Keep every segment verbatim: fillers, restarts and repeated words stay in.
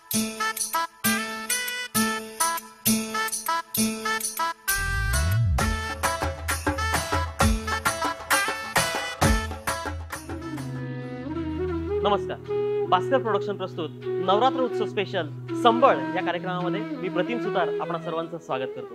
नमस्कार. भास्कर प्रोडक्शन प्रस्तुत नवरात्र उत्सव स्पेशल संबळ या कार्यक्रमामध्ये मी प्रतिम सुतार आपणा सर्वांचं स्वागत करतो.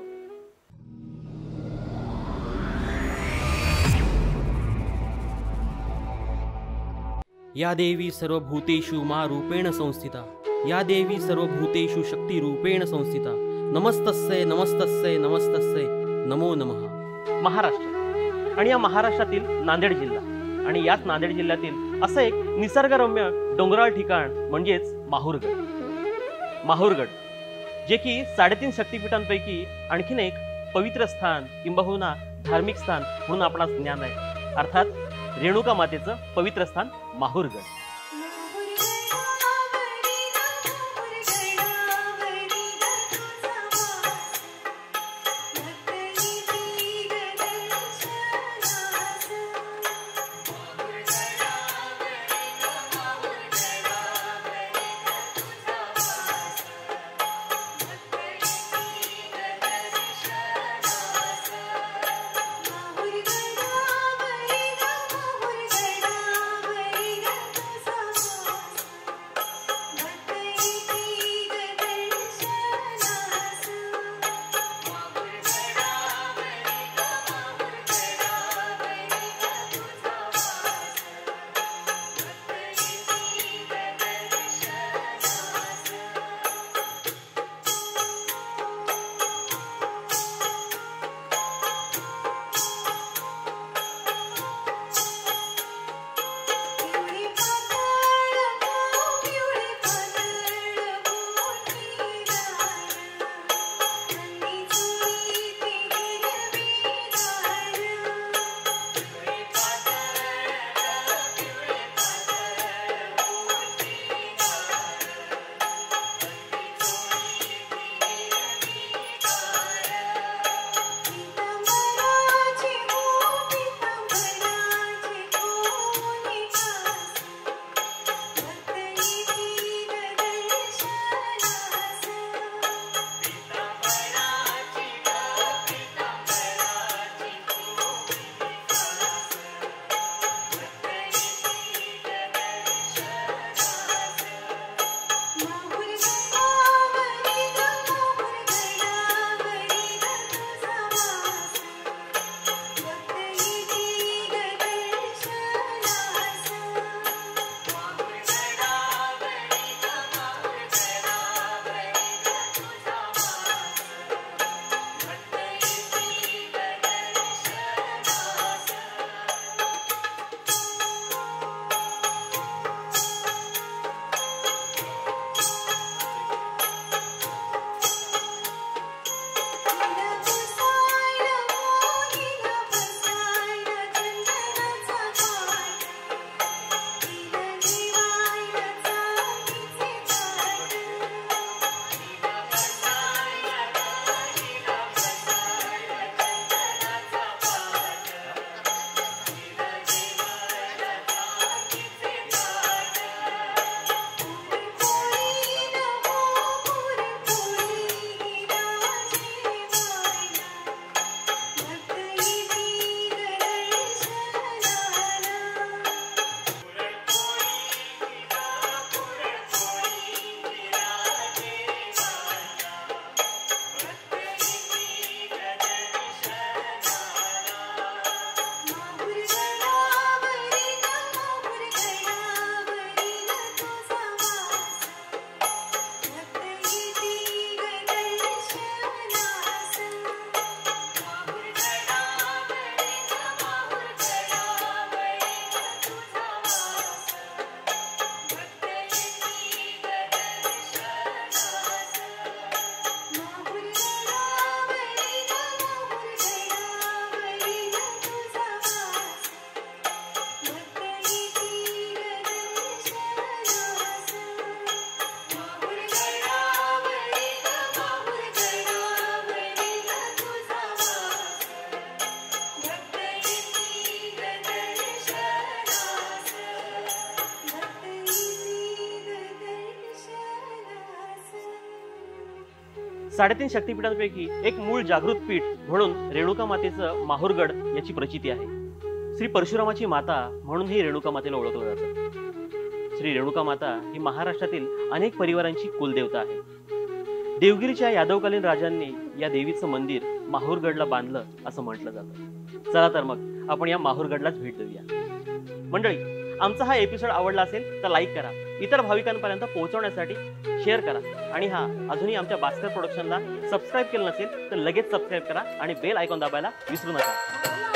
या देवी सर्वभूतेषु मा रूपेण संस्थिता, या देवी सर्वभूतेषु शक्ती रूपेण संस्थिता, नमस्तस्यै नमस्तस्यै नमस्तस्यै नमो नमः. महाराष्ट्र आणि या महाराष्ट्रातील नांदेड जिल्हा आणि याच नांदेड जिल्ह्यातील असं एक निसर्गरम्य डोंगराळ ठिकाण म्हणजेच माहूरगड. माहूरगड जे की साडेतीन शक्तिपीठांपैकी आणखीन एक पवित्र स्थान किंबहुना धार्मिक स्थान म्हणून आपणास ज्ञान आहे, अर्थात रेणुका मातेचं पवित्र स्थान माहूरगड. साडेतीन शक्तिपीठांपैकी एक मूळ जागृत पीठ म्हणून रेणुका मातेचं माहूरगड याची प्रचिती आहे. श्री परशुरामाची माता म्हणून ही रेणुका मातेला ओळखलं जातं. श्री रेणुका माता ही महाराष्ट्रातील अनेक परिवारांची कुलदेवता आहे. देवगिरीच्या यादवकालीन राजांनी या देवीचं मंदिर माहूरगडला बांधलं असं म्हटलं जातं. चला तर मग आपण या माहूरगडलाच भेट देऊया. मंडळी, आमचा हा एपिसोड आवडला असेल तर लाईक करा, इतर भाविकांपर्यंत पोहोचवण्यासाठी शेअर करा आणि हा अजूनही आमच्या भास्कर प्रोडक्शनला सबस्क्राईब केलं नसेल तर लगेच सबस्क्राईब करा आणि बेल आयकॉन दाबायला विसरू नका.